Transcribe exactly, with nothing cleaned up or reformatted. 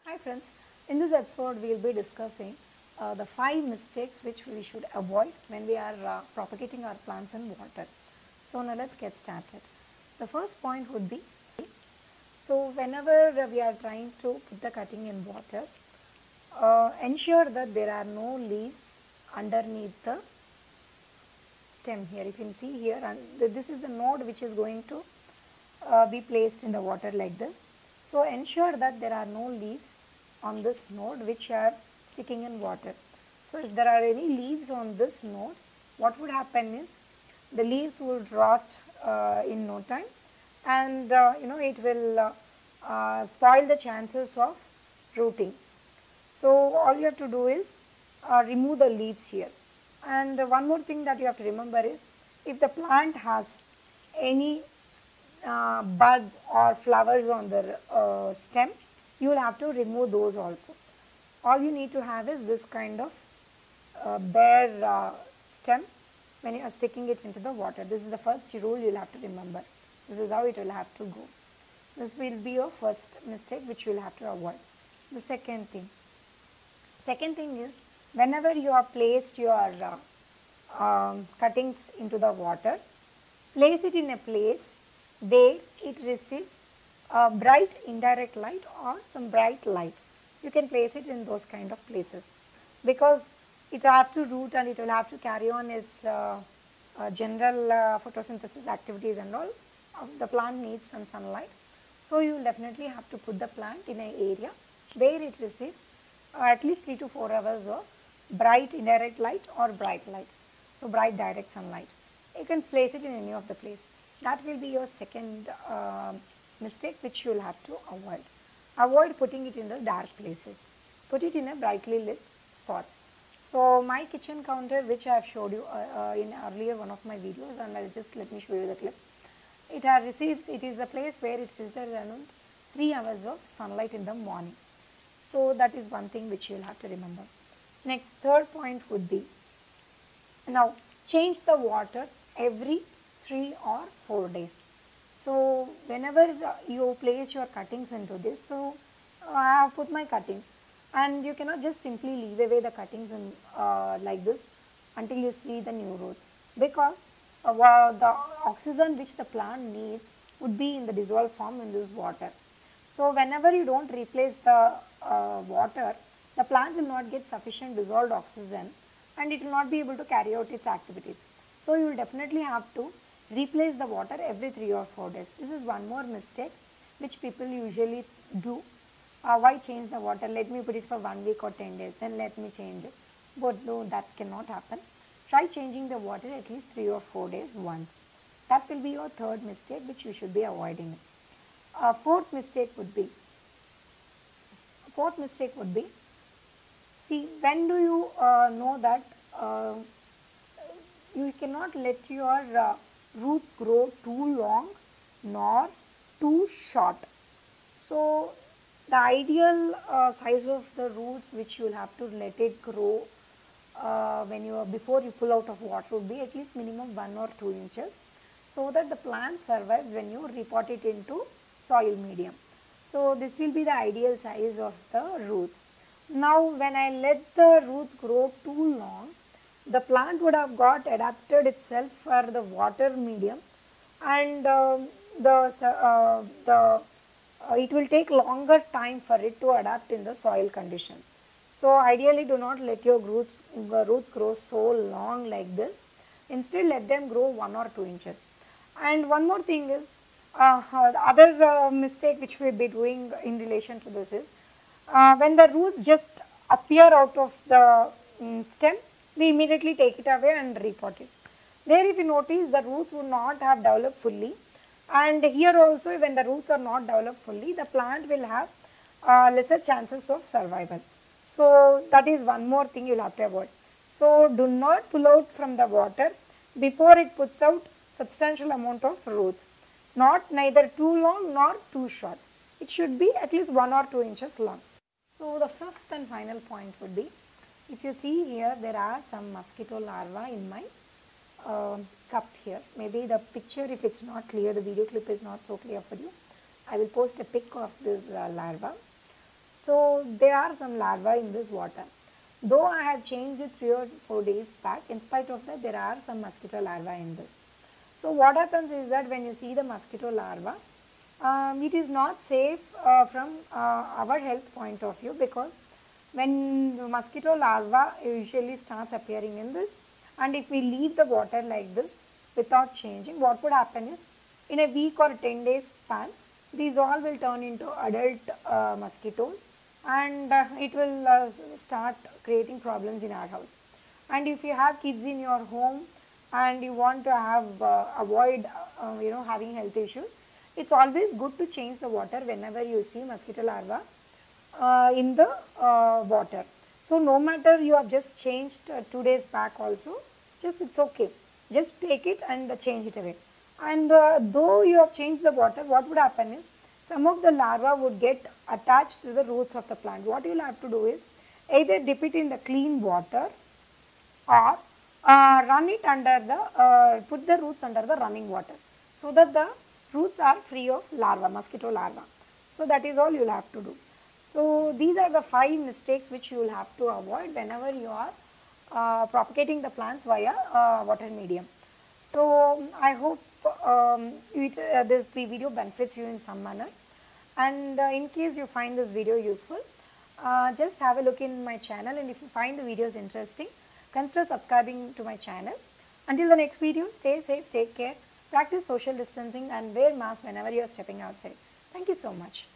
Hi friends, in this episode we will be discussing uh, the five mistakes which we should avoid when we are uh, propagating our plants in water. So now let's get started. The first point would be, so whenever we are trying to put the cutting in water, uh, ensure that there are no leaves underneath the stem here. If you can see here, and this is the node which is going to uh, be placed in the water like this. So ensure that there are no leaves on this node which are sticking in water. So if there are any leaves on this node, what would happen is the leaves will rot uh, in no time, and uh, you know it will uh, uh, spoil the chances of rooting. So all you have to do is uh, remove the leaves here. And uh, one more thing that you have to remember is, if the plant has any uh, buds or flowers on the uh, stem, you will have to remove those also. All you need to have is this kind of uh, bare uh, stem when you are sticking it into the water. This is the first rule you will have to remember. This is how it will have to go. This will be your first mistake which you will have to avoid. The second thing. Second thing is, whenever you have placed your uh, um, cuttings into the water, place it in a place where it receives a bright indirect light or some bright light. You can place it in those kind of places, because it will have to root and it will have to carry on its uh, uh, general uh, photosynthesis activities and all. Uh, the plant needs some sunlight. So you will definitely have to put the plant in an area where it receives uh, at least three to four hours of bright indirect light or bright light. So bright direct sunlight. You can place it in any of the place. That will be your second uh, mistake which you will have to avoid. Avoid putting it in the dark places. Put it in a brightly lit spots. So my kitchen counter, which I have showed you uh, uh, in earlier one of my videos, and I'll just let me show you the clip. It has receives, it is the place where it receives around three hours of sunlight in the morning. So that is one thing which you will have to remember. Next, third point would be, now change the water every three or four days. So whenever you place your cuttings into this, so I have put my cuttings, and you cannot just simply leave away the cuttings in, uh, like this until you see the new roots, because uh, the oxygen which the plant needs would be in the dissolved form in this water. So whenever you don't replace the uh, water, the plant will not get sufficient dissolved oxygen and it will not be able to carry out its activities. So you will definitely have to replace the water every three or four days. This is one more mistake which people usually do. Uh, why change the water? Let me put it for one week or ten days, then let me change it. But no, that cannot happen. Try changing the water at least three or four days once. That will be your third mistake which you should be avoiding. Uh, fourth mistake would be, fourth mistake would be, see, when do you uh, know that uh, you cannot let your uh, roots grow too long nor too short. So the ideal uh, size of the roots which you will have to let it grow uh, when you are, before you pull out of water, would be at least minimum one or two inches, so that the plant survives when you repot it into soil medium. So this will be the ideal size of the roots. Now when I let the roots grow too long, the plant would have got adapted itself for the water medium, and uh, the, uh, the uh, it will take longer time for it to adapt in the soil condition. So ideally do not let your roots, uh, roots grow so long like this. Instead let them grow one or two inches. And one more thing is, uh, the other uh, mistake which we will be doing in relation to this is, uh, when the roots just appear out of the um, stem, we immediately take it away and repot it. There if you notice, the roots would not have developed fully, and here also when the roots are not developed fully, the plant will have uh, lesser chances of survival. So that is one more thing you will have to avoid. So do not pull out from the water before it puts out substantial amount of roots. Not neither too long nor too short. It should be at least one or two inches long. So the fifth and final point would be, if you see here, there are some mosquito larvae in my uh, cup here. Maybe the picture, if it's not clear, the video clip is not so clear for you, I will post a pic of this uh, larva. So there are some larvae in this water. Though I have changed it three or four days back, in spite of that there are some mosquito larvae in this. So what happens is that when you see the mosquito larva, um, it is not safe uh, from uh, our health point of view, because when the mosquito larva usually starts appearing in this, and if we leave the water like this without changing, what would happen is in a week or ten days span, these all will turn into adult uh, mosquitoes, and uh, it will uh, start creating problems in our house. And if you have kids in your home and you want to have uh, avoid uh, you know having health issues, it's always good to change the water whenever you see mosquito larva uh, in the uh, water. So no matter you have just changed uh, two days back also, just it's okay, just take it and uh, change it away. And uh, though you have changed the water, what would happen is some of the larvae would get attached to the roots of the plant. What you will have to do is either dip it in the clean water, or uh, run it under the, uh, put the roots under the running water, so that the roots are free of larva, mosquito larva. So that is all you will have to do. So these are the five mistakes which you will have to avoid whenever you are uh, propagating the plants via uh, water medium. So I hope um, it, uh, this video benefits you in some manner, and uh, in case you find this video useful, uh, just have a look in my channel, and if you find the videos interesting, consider subscribing to my channel. Until the next video, stay safe, take care, practice social distancing and wear mask whenever you are stepping outside. Thank you so much.